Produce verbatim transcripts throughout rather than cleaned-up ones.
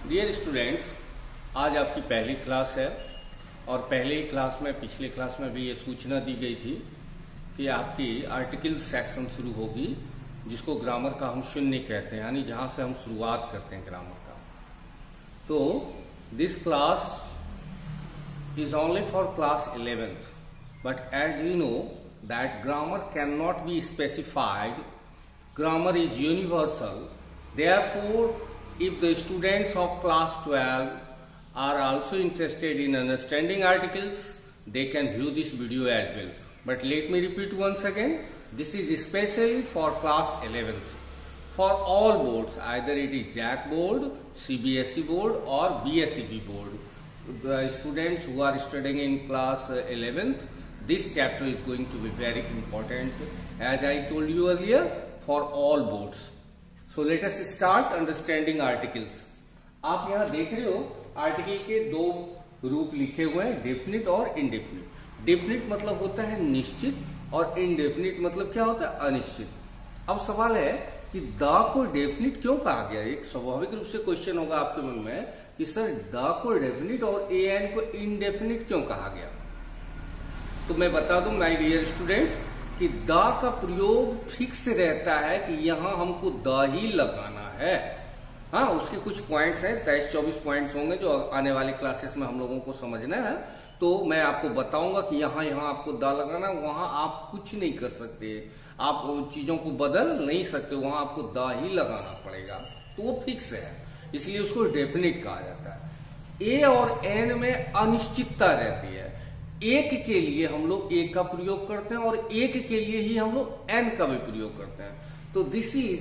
Dear students, आज आपकी पहली क्लास है और पहले ही क्लास में पिछले क्लास में भी ये सूचना दी गई थी कि आपकी आर्टिकल सेक्शन शुरू होगी, जिसको ग्रामर का हम शून्य कहते हैं, यानी जहां से हम शुरुआत करते हैं ग्रामर का। तो this class is only for class eleventh, but as you know that grammar can not be specified, grammar is universal. Therefore, if the students of class twelve are also interested in understanding articles, they can view this video as well. But let me repeat once again, this is especially for class eleventh. For all boards, either it is J A C board, C B S E board or B S E B board. The students who are studying in class eleventh, this chapter is going to be very important, as I told you earlier, for all boards. So let us start understanding articles. आप यहाँ देख रहे हो article के दो रूप लिखे हुए हैं, डेफिनिट और इनडेफिनिट। डेफिनिट मतलब होता है निश्चित और इनडेफिनिट मतलब क्या होता है अनिश्चित। अब सवाल है कि द को डेफिनिट क्यों कहा गया। एक स्वाभाविक रूप से क्वेश्चन होगा आपके मन में कि सर द को डेफिनिट और ए एन को इनडेफिनिट क्यों कहा गया। तो मैं बता दूं माय डियर स्टूडेंट्स कि द का प्रयोग फिक्स रहता है कि यहां हमको द ही लगाना है। हाँ, उसके कुछ पॉइंट्स हैं, तेईस चौबीस पॉइंट्स होंगे जो आने वाले क्लासेस में हम लोगों को समझना है। तो मैं आपको बताऊंगा कि यहाँ यहाँ आपको द लगाना, वहां आप कुछ नहीं कर सकते, आप चीजों को बदल नहीं सकते, वहां आपको द ही लगाना पड़ेगा। तो वो फिक्स है, इसलिए उसको डेफिनिट कहा जाता है। ए और एन में अनिश्चितता रहती है। एक के लिए हम लोग ए का प्रयोग करते हैं और एक के लिए ही हम लोग एन का भी प्रयोग करते हैं। तो दिस इज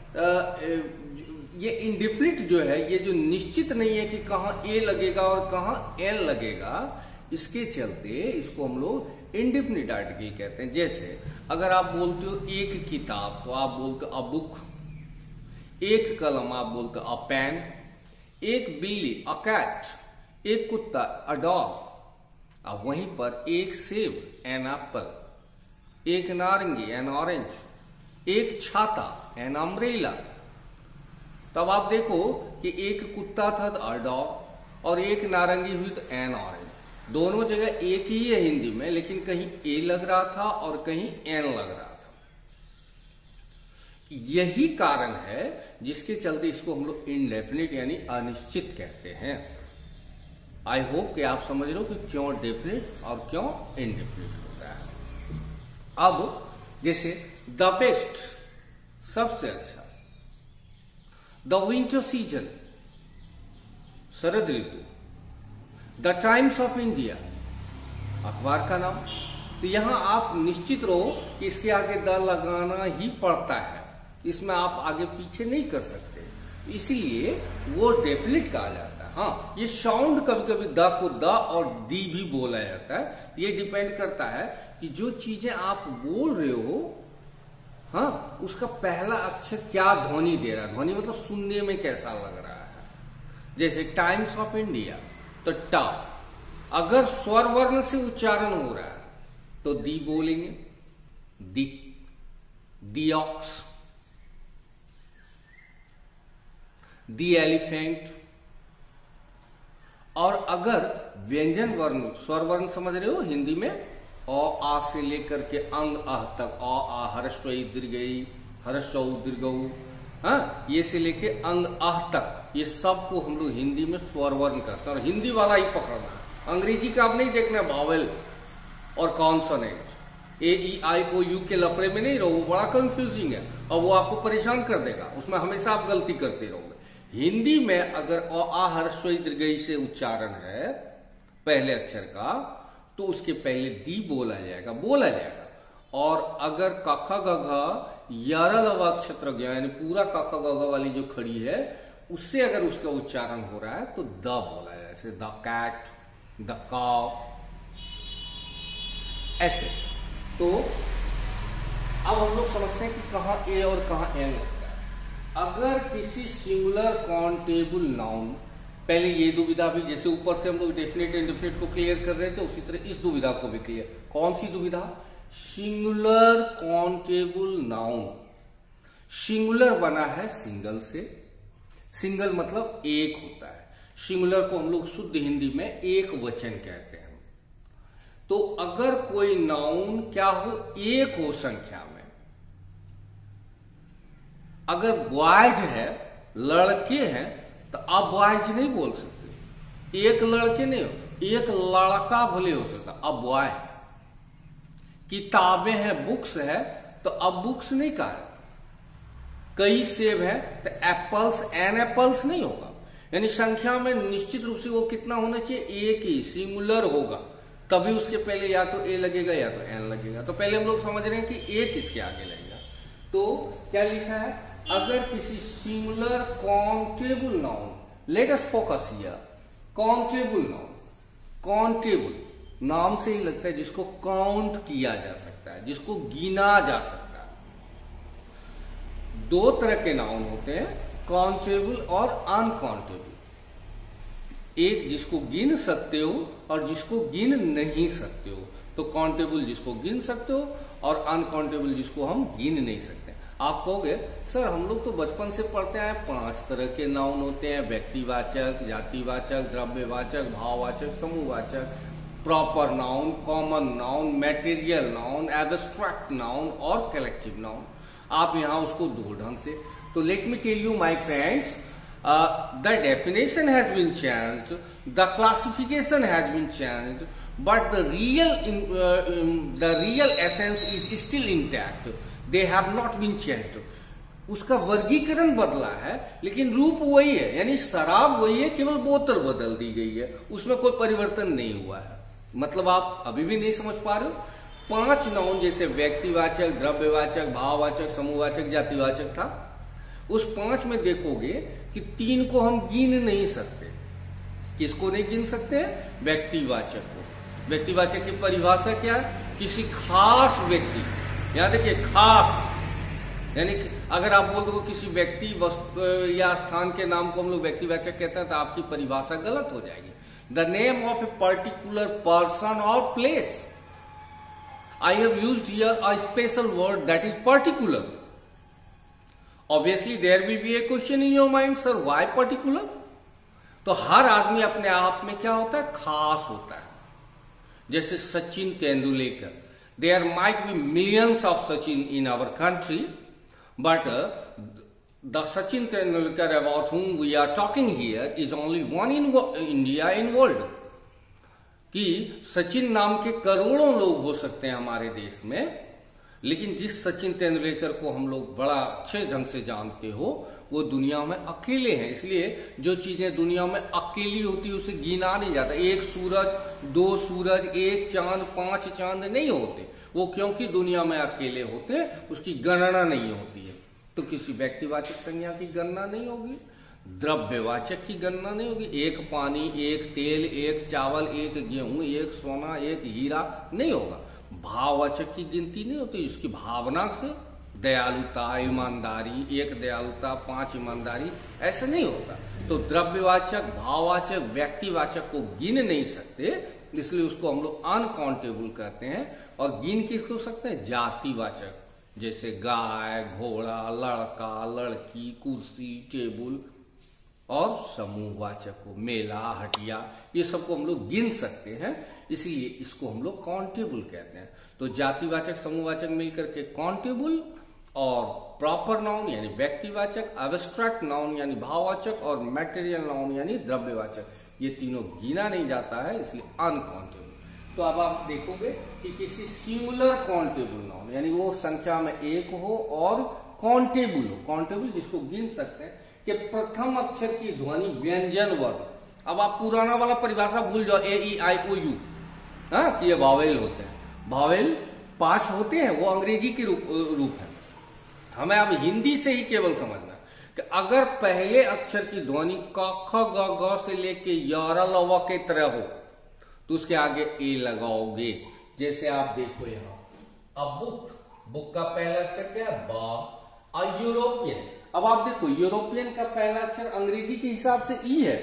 ये इंडेफिनिट जो है, ये जो निश्चित नहीं है कि कहाँ ए लगेगा और कहाँ एन लगेगा, इसके चलते इसको हम लोग इंडेफिनिट आर्टिकल कहते हैं। जैसे अगर आप बोलते हो एक किताब तो आप बोलते हो अ बुक, एक कलम आप बोलते हो अ पेन, एक बिल्ली अ कैट, एक कुत्ता अ डॉग। अब वहीं पर एक सेब एन एप्पल, एक नारंगी एन ऑरेंज, एक छाता एन अम्ब्रेला। तब आप देखो कि एक कुत्ता था तो अ डॉग और एक नारंगी हुई तो एन ऑरेंज। दोनों जगह एक ही है हिंदी में, लेकिन कहीं ए लग रहा था और कहीं एन लग रहा था। यही कारण है जिसके चलते इसको हम लोग इनडेफिनिट यानी अनिश्चित कहते हैं। आई होप कि आप समझ रहे हो कि क्यों डेफिनिट और क्यों इनडेफिनिट होता है। अब जैसे द बेस्ट, सबसे अच्छा, द विंटर सीजन, शरद ऋतु, द टाइम्स ऑफ इंडिया, अखबार का नाम। तो यहां आप निश्चित रहो कि इसके आगे द लगाना ही पड़ता है, इसमें आप आगे पीछे नहीं कर सकते, इसीलिए वो डेफिनिट कहा जाता है। हाँ, ये साउंड कभी कभी द को द और दी भी बोला जाता है। ये डिपेंड करता है कि जो चीजें आप बोल रहे हो, हाँ, उसका पहला अक्षर क्या ध्वनि दे रहा है। ध्वनि मतलब सुनने में कैसा लग रहा है। जैसे टाइम्स ऑफ इंडिया तो टा, अगर स्वर वर्ण से उच्चारण हो रहा है तो दी बोलेंगे, दी, दी ऑक्स, दी एलिफेंट। और अगर व्यंजन वर्ण, स्वर वर्ण समझ रहे हो हिंदी में, अ आ से लेकर के अंग अह तक, अ आ हर्षई दीर्घई, हर्षौ दीर्घौ, हाँ, ये से लेके अंग अह तक, ये सब को हम लोग हिंदी में स्वर वर्ण करते हैं और हिंदी वाला ही पकड़ना है। अंग्रेजी का आप नहीं देखना वावेल और consonant, A E I O you के लफड़े में नहीं रहो, वो बड़ा कंफ्यूजिंग है और वो आपको परेशान कर देगा, उसमें हमेशा आप गलती करते रहोगे। हिंदी में अगर अ आ हर्षई दीर्घई से उच्चारण है पहले अक्षर का, तो उसके पहले दी बोला जाएगा बोला जाएगा और अगर क ख ग घ यारा लवा अक्षत्र यानी पूरा क ख ग घ वाली जो खड़ी है, उससे अगर उसका उच्चारण हो रहा है तो द बोला जाए, जैसे द कैट, द काउ, ऐसे। तो अब हम लोग समझते हैं कि कहां ए और कहां एन लगता है। अगर किसी सिंगुलर काउंटेबल नाउन, पहले ये दुविधा भी, जैसे ऊपर से हम लोग डेफिनेट इंडेफिनिट को क्लियर कर रहे थे, उसी तरह इस दुविधा को भी क्लियर। कौन सी दुविधा? Singular countable noun. सिंगुलर बना है सिंगल से, सिंगल मतलब एक होता है, सिंगुलर को हम लोग शुद्ध हिंदी में एक वचन कहते हैं। तो अगर कोई नाउन क्या हो, एक हो संख्या में, अगर बॉयज है, लड़के हैं, तो आप बॉयज नहीं बोल सकते, एक लड़के नहीं हो, एक लड़का भले हो सकता, अब बॉय। किताबें हैं, बुक्स है, तो अब बुक्स नहीं कहा। कई सेब है तो एप्पल्स एन एप्पल्स नहीं होगा, यानी संख्या में निश्चित रूप से वो कितना होना चाहिए, एक ही, सिंगुलर होगा, तभी उसके पहले या तो ए लगेगा या तो एन लगेगा। तो पहले हम लोग समझ रहे हैं कि एक इसके आगे लगेगा। तो क्या लिखा है, अगर किसी singular countable noun, let us focus here, countable noun, countable नाम से ही लगता है जिसको काउंट किया जा सकता है, जिसको गिना जा सकता है। दो तरह के नाउन होते हैं, काउंटेबल और अनकाउंटेबल। एक जिसको गिन सकते हो और जिसको गिन नहीं सकते हो। तो काउंटेबल जिसको गिन सकते हो और अनकाउंटेबल जिसको हम गिन नहीं सकते। आप कहोगे सर हम लोग तो बचपन से पढ़ते आए पांच तरह के नाउन होते हैं, व्यक्तिवाचक, जातिवाचक, द्रव्यवाचक, भाववाचक, समूहवाचक, proper noun, common noun, material noun, abstract noun और कलेक्टिव नाउन। आप यहां उसको दो ढंग से, तो let me tell you my friends, the definition has been changed, the classification has been changed, but the real the real essence is still intact, they have not been changed. उसका वर्गीकरण बदला है लेकिन रूप वही है, यानी शराब वही है, केवल बोतल बदल दी गई है, उसमें कोई परिवर्तन नहीं हुआ है। मतलब आप अभी भी नहीं समझ पा रहे हो। पांच नाउन जैसे व्यक्तिवाचक, द्रव्यवाचक, भाववाचक, समूहवाचक, जातिवाचक था, उस पांच में देखोगे कि तीन को हम गिन नहीं सकते। किसको नहीं गिन सकते? व्यक्तिवाचक को। व्यक्तिवाचक की परिभाषा क्या है? किसी खास व्यक्ति, यहां देखिए खास, यानी अगर आप बोल दो किसी व्यक्ति, वस्तु या स्थान के नाम को हम लोग व्यक्तिवाचक कहते हैं तो आपकी परिभाषा गलत हो जाएगी। The name of a particular person और place. I have used here a special word that is particular. Obviously there will be a question in your mind, sir why particular? तो हर आदमी अपने आप में क्या होता है? खास होता है। जैसे Sachin Tendulkar, there might be millions of Sachin in our country, but uh, the Sachin Tendulkar about whom we are talking here is only one in India in world. कि सचिन नाम के करोड़ों लोग हो सकते हैं हमारे देश में, लेकिन जिस सचिन तेंदुलकर को हम लोग बड़ा अच्छे ढंग से जानते हो वो दुनिया में अकेले हैं। इसलिए जो चीजें दुनिया में अकेली होती है उसे गिना नहीं जाता। एक सूरज, दो सूरज, एक चांद, पांच चांद नहीं होते वो, क्योंकि दुनिया में अकेले होते हैं, उसकी गणना नहीं होती है। तो किसी व्यक्तिवाचक संज्ञा की गणना नहीं होगी, द्रव्यवाचक की गणना नहीं होगी। एक पानी, एक तेल, एक चावल, एक गेहूं, एक सोना, एक हीरा नहीं होगा। भाववाचक की गिनती नहीं होती, इसकी भावना से दयालुता, ईमानदारी, एक दयालुता, पांच ईमानदारी, ऐसे नहीं होता। तो द्रव्यवाचक, भाववाचक, व्यक्तिवाचक को गिन नहीं सकते, इसलिए उसको हम लोग अनकाउंटेबल कहते हैं। और गिन किसको सकते हैं? जातिवाचक, जैसे गाय, घोड़ा, लड़का, लड़की, कुर्सी, टेबल। और समूहवाचक को मेला, हटिया, ये सबको हम लोग गिन सकते हैं, इसलिए इसको हम लोग काउंटेबल कहते हैं। तो जातिवाचक, समूहवाचक मिलकर के काउंटेबल, और प्रॉपर नाउन यानी व्यक्तिवाचक, एब्स्ट्रैक्ट नाउन यानी भाववाचक, और मैटेरियल नाउन यानी द्रव्यवाचक, ये तीनों गिना नहीं जाता है, इसलिए अनकाउंटेबल। तो अब आप देखोगे कि किसी सिंगुलर काउंटेबल नाउन यानी वो संख्या में एक हो और काउंटेबल हो, काउंटेबल जिसको गिन सकते हैं, कि प्रथम अक्षर की ध्वनि व्यंजन वर्ण। अब आप पुराना वाला परिभाषा भूल जाओ, ए ई आई ओ यू, हाँ, कि ये वावेल होते हैं। वावेल पांच होते हैं, वो अंग्रेजी के रूप रूप है। हमें अब हिंदी से ही केवल समझना कि अगर पहले अक्षर की ध्वनि क ख ग घ से लेके य ल व के तरह हो तो उसके आगे ए लगाओगे। जैसे आप देखो यहाँ, अब बुक, बुक का पहला अक्षर क्या है? बा। अ यूरोपियन, अब आप देखो यूरोपियन का पहला अक्षर अंग्रेजी के हिसाब से ई है।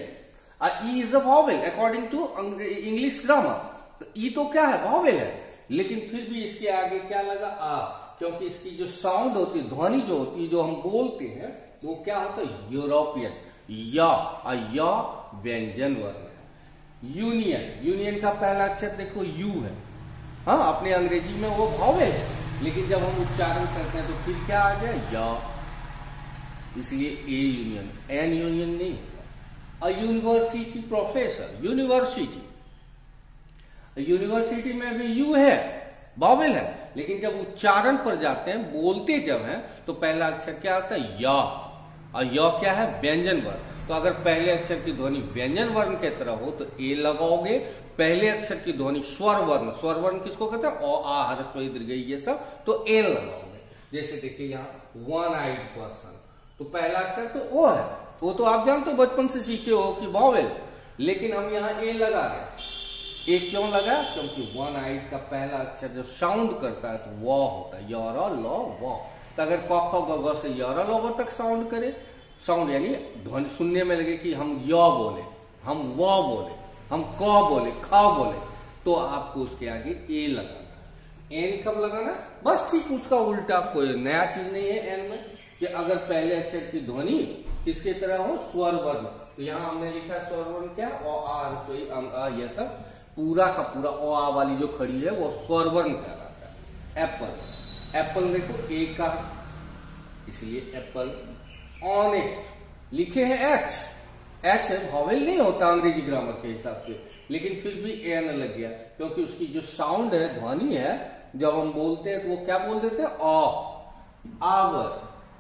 E is a vowel according to English grammar. तो ई तो क्या है? वॉवेल है, लेकिन फिर भी इसके आगे क्या लगा? आ, क्योंकि इसकी जो साउंड होती है, ध्वनि जो होती है, जो हम बोलते हैं, तो वो क्या होता है? यूरोपियन। या, या व्यंजन वर्ण है। यूनियन, यूनियन का पहला अक्षर देखो यू है। हाँ, अपने अंग्रेजी में वो वावेल है, लेकिन जब हम उच्चारण करते हैं तो फिर क्या आ गया, या, इसलिए ए यूनियन, एन यूनियन नहीं। A university professor, university, university में भी यू है, वावेल है, लेकिन जब उच्चारण पर जाते हैं, बोलते जब हैं, तो पहला अक्षर क्या आता है, या। और या क्या है, व्यंजन वर्ण। तो अगर पहले अक्षर की ध्वनि व्यंजन वर्ण की तरह हो तो ए लगाओगे, पहले अक्षर की ध्वनि स्वर वर्ण, स्वर वर्ण किसको कहते हैं, ओ आ ह्रस्व ई दीर्घ ये सब, तो एन लगाओगे। जैसे देखिए यहाँ वन आइड पर्सन, तो पहला अक्षर तो ओ है, वो तो आप जानते हो बचपन से सीखे हो कि वावेल, लेकिन हम यहाँ ए लगा रहे। ए क्यों लगा, क्योंकि वन आइड का पहला अक्षर जब साउंड करता है तो व होता है, यारा लॉ व। तो अगर क ख ग घ से यारा लॉ तक साउंड करे, साउंड यानी ध्वनि सुनने में लगे कि हम य बोले, हम व बोले, हम क बोले, ख बोले, तो आपको उसके आगे ए लगाना। एन कब लगाना, बस ठीक उसका उल्टा, कोई नया चीज नहीं है एन में, कि अगर पहले अक्षर की ध्वनि किसके तरह हो, स्वर वर्ण। तो यहाँ हमने लिखा स्वर वर्ण क्या, ओ आ ह्रस्व अं आ, ये सब पूरा का पूरा ओ आ वाली जो खड़ी है वो स्वर वर्ण कहलाता है। एप्पल, एप्पल देखो ए का, इसलिए एप्पल। ऑनेस्ट लिखे हैं एच, एच है, वावेल नहीं होता अंग्रेजी ग्रामर के हिसाब से, लेकिन फिर भी एन लग गया, क्योंकि उसकी जो साउंड है, ध्वनि है, जब हम बोलते हैं तो वो क्या बोल देते हैं, अ, आवर,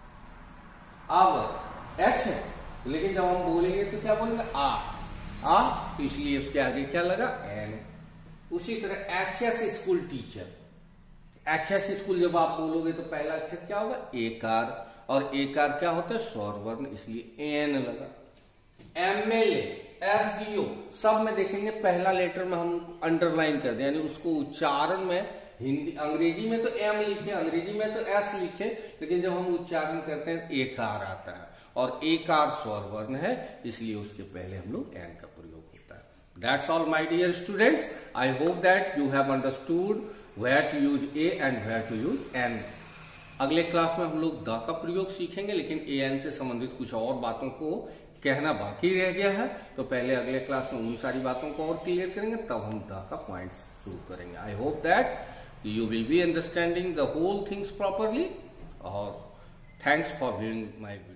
आवर एच है, लेकिन जब हम बोलेंगे तो क्या बोलेंगे, आ, आ, तो इसलिए उसके आगे क्या लगा, एन। उसी तरह H S school teacher, H S school जब आप बोलोगे तो पहला अक्षर क्या होगा, एकार, और एकार क्या होता है, स्वर वर्ण, इसलिए एन लगा। एमएलए, एसडीओ, सब में देखेंगे पहला लेटर में हम अंडरलाइन कर दें, यानी उसको उच्चारण में, हिंदी अंग्रेजी में तो एम लिखे, अंग्रेजी में तो एस लिखे, लेकिन जब हम उच्चारण करते हैं एकार आता है, और एकार स्वर वर्ण है, इसलिए उसके पहले हम लोग एन का प्रयोग होता है। That's all my dear students, I hope that you have understood where to use a and where to use an. अगले क्लास में हम लोग द का प्रयोग सीखेंगे, लेकिन ए एन से संबंधित कुछ और बातों को कहना बाकी रह गया है, तो पहले अगले क्लास में उन सारी बातों को और क्लियर करेंगे, तब हम द का पॉइंट शुरू करेंगे। I hope that you will be understanding the whole things properly, or thanks for viewing my video.